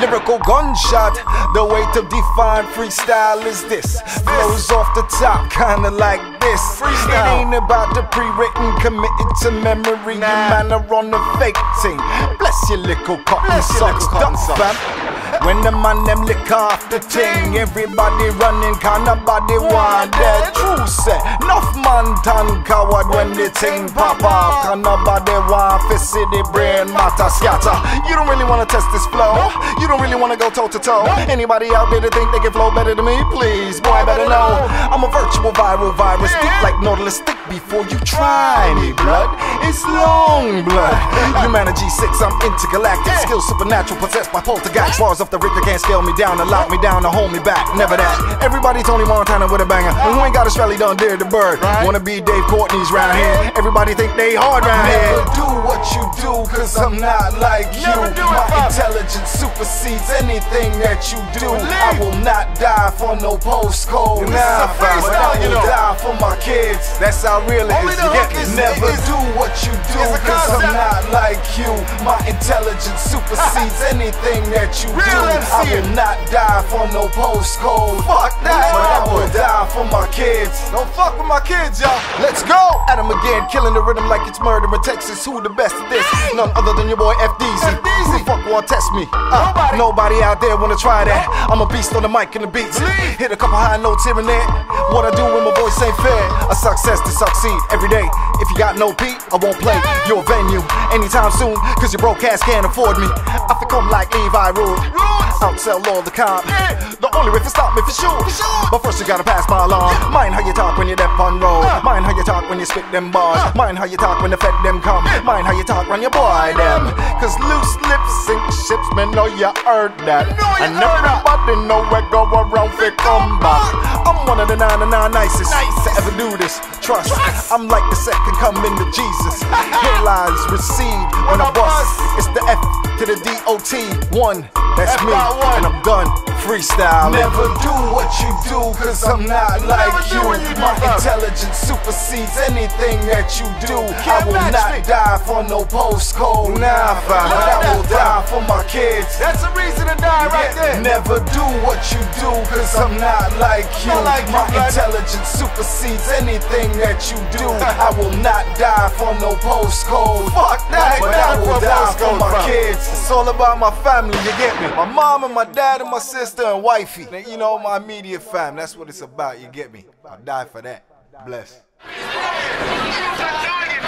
lyrical gunshot. The way to define freestyle is this. Flows off the top, kinda like this. Freestyle. It ain't about the pre-written, committed to memory. Your manner on the fake thing. Bless your little cotton socks, duck fam. When the man them lick off the ting, everybody running, can nobody want that. True say, enough man turn coward when the ting pop off. Can nobody want to see the brain matter scatter. You don't really wanna test this flow. You don't really wanna go toe to toe. Anybody out there that think they can flow better than me? Please, boy, better know. I'm a virtual viral virus. Speak like Nautilus, stick before you try me, blood. It's long blood. Humanity 6, I'm intergalactic. Skills supernatural, possessed by poltergeist. Bars off the Richter can't scale me down to lock me down to hold me back. Never that. Everybody Tony Montana with a banger. And who ain't got a Australia done did the bird. Wanna be Dave Courtney's round here. Everybody think they hard round here. Never do what you do, cause I'm not like you. My intelligence supersedes anything that you do. I will not die for no postcode. Nah, but I will die for my kids. That's how real it is. You get me? Never do what you do, cause I'm not like you. My intelligence supersedes anything that you do. I will not die for no postcode. Fuck that. But I will die for my kids. Don't fuck with my kids, y'all. Let's go. At 'em again, killing the rhythm like it's murder in Texas. Who the best at this? None other than your boy FDZ. Who the fuck wanna test me? Nobody out there wanna try that. I'm a beast on the mic and the beats. Hit a couple high notes here and there. What I do when my voice ain't fair. A success to succeed every day. If you got no beat, I won't play your venue anytime soon, cause your broke ass can't afford me. I come like Levi Rude. Outsell all the comp. The only way to stop me for sure. But first you gotta pass my alarm. Mind how you talk when you're deaf on road. Mind how you talk when you spit them bars. Mind how you talk when the fed them come. Mind how you talk when you boy them. Cause loose lips sink ships, man, know you heard that. And everybody know we go around for come back. I'm one of the 99 nicest to ever do this. Trust, I'm like the second coming to Jesus. Hairlines recede when I bust. It's the F to the DOT1. That's me, and I'm done. Freestyle. Never do what you do, cause I'm not like you. My intelligence supersedes anything that you do. I will not die for no postcode. Nah, fam, but I will die for my kids. That's a reason to die right there. Never do what you do, cause I'm not like you. My intelligence supersedes anything that you do. I will not die for no postcode. Fuck that, but I will die for my kids. It's all about my family, you get me? My mom and my dad and my sister and wifey. You know, my immediate fam. That's what it's about, you get me? I'll die for that. Bless.